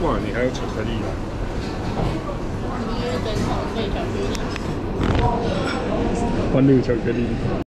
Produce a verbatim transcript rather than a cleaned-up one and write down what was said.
哇，你还有巧克力啊！ 你是整桶配巧克力。 欢乐巧克力。